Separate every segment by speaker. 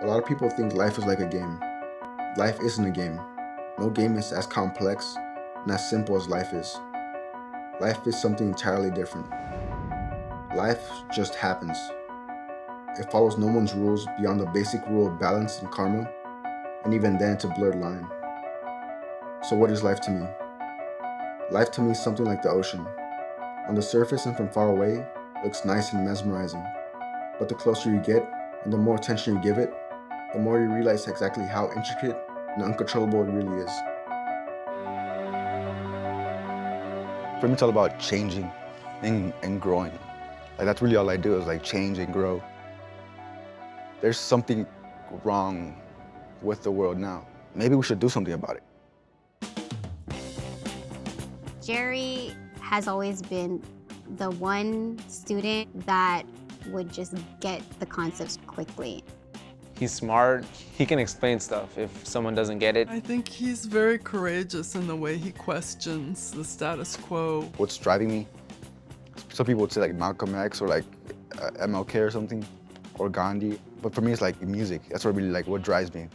Speaker 1: A lot of people think life is like a game. Life isn't a game. No game is as complex and as simple as life is. Life is something entirely different. Life just happens. It follows no one's rules beyond the basic rule of balance and karma, and even then it's a blurred line. So what is life to me? Life to me is something like the ocean. On the surface and from far away, it looks nice and mesmerizing. But the closer you get, and the more attention you give it, the more you realize exactly how intricate and uncontrollable it really is. For me, it's all about changing and growing. Like, that's really all I do is like change and grow. There's something wrong with the world now. Maybe we should do something about it.
Speaker 2: Jerry has always been the one student that would just get the concepts quickly.
Speaker 3: He's smart. He can explain stuff if someone doesn't get it.
Speaker 4: I think he's very courageous in the way he questions the status quo.
Speaker 1: What's driving me? Some people would say like Malcolm X or like MLK or something, or Gandhi. But for me, it's like music. That's what really what drives me.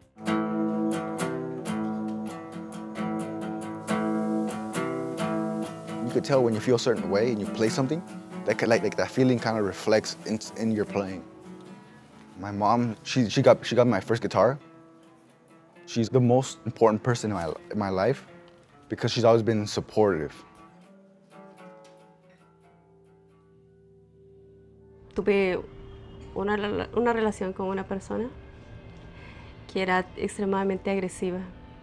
Speaker 1: You could tell when you feel a certain way and you play something, that that feeling kind of reflects in your playing. My mom, she got me my first guitar. She's the most important person in my life because she's always been supportive.
Speaker 5: Tuve una relación con una persona que era extremadamente agresiva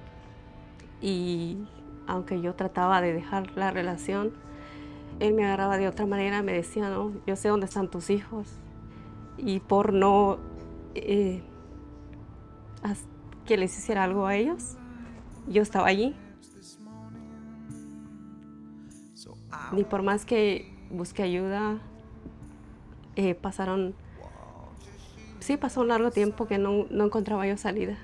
Speaker 5: y aunque yo trataba de dejar la relación, él me agarraba de otra manera, me decía, no, yo sé dónde están tus hijos y por no que les hiciera algo a ellos, yo estaba allí. Ni por más que busqué ayuda, pasó un largo tiempo que no encontraba yo salida.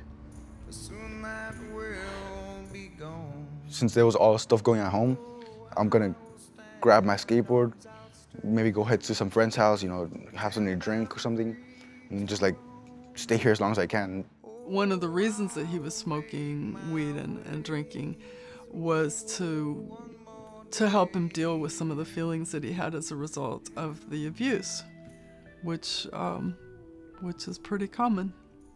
Speaker 1: Since there was all this stuff going at home, I'm gonna grab my skateboard, maybe go head to some friend's house, you know, have something to drink or something, and just like stay here as long as I can.
Speaker 4: One of the reasons that he was smoking weed and drinking was to help him deal with some of the feelings that he had as a result of the abuse, which is pretty common.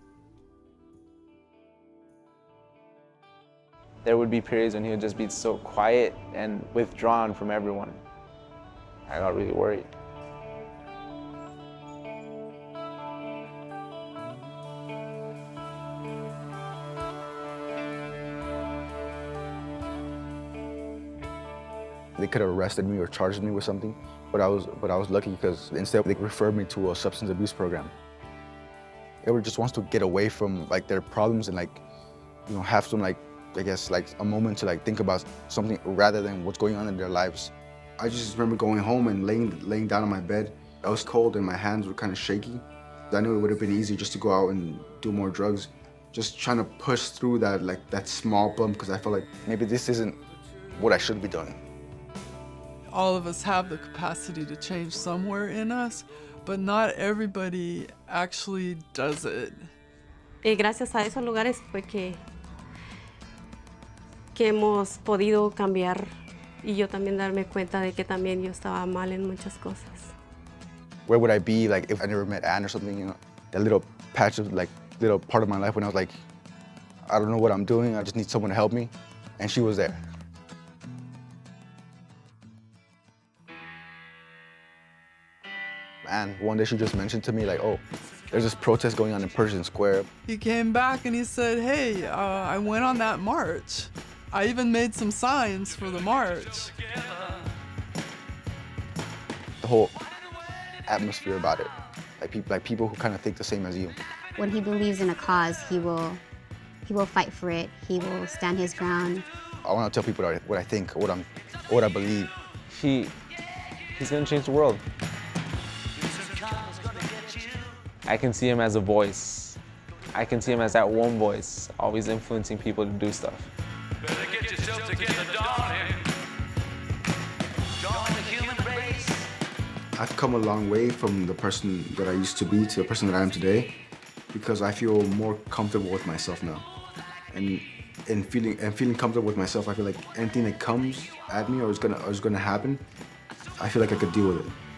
Speaker 3: There would be periods when he would just be so quiet and withdrawn from everyone. I got really worried.
Speaker 1: They could have arrested me or charged me with something, but I was lucky because instead they referred me to a substance abuse program. Everyone just wants to get away from like their problems and have some I guess a moment to think about something rather than what's going on in their lives. I just remember going home and laying down on my bed. I was cold and my hands were kind of shaky. I knew it would have been easier just to go out and do more drugs. Just trying to push through that small bump because I felt like maybe this isn't what I should be doing.
Speaker 4: All of us have the capacity to change somewhere in us, but not everybody actually does it.
Speaker 5: Y gracias a esos lugares fue que hemos podido cambiar y yo también darme cuenta de que también yo estaba mal en muchas cosas.
Speaker 1: Where would I be if I never met Anne or something, you know? That little patch of little part of my life when I was I don't know what I'm doing, I just need someone to help me, and she was there. And one day she just mentioned to me oh, there's this protest going on in Pershing Square.
Speaker 4: He came back and he said, hey, I went on that march. I even made some signs for the march.
Speaker 1: The whole atmosphere about it, people who kind of think the same as you.
Speaker 2: When he believes in a cause, he will fight for it. He will stand his ground.
Speaker 1: I want to tell people what I think, what I believe.
Speaker 3: He's gonna change the world. I can see him as a voice. I can see him as that one voice, always influencing people to do stuff.
Speaker 6: Better get yourself together, darling. Join the human race.
Speaker 1: I've come a long way from the person that I used to be to the person that I am today. because I feel more comfortable with myself now. And feeling comfortable with myself, I feel like anything that comes at me or is gonna happen, I feel like I could deal with it.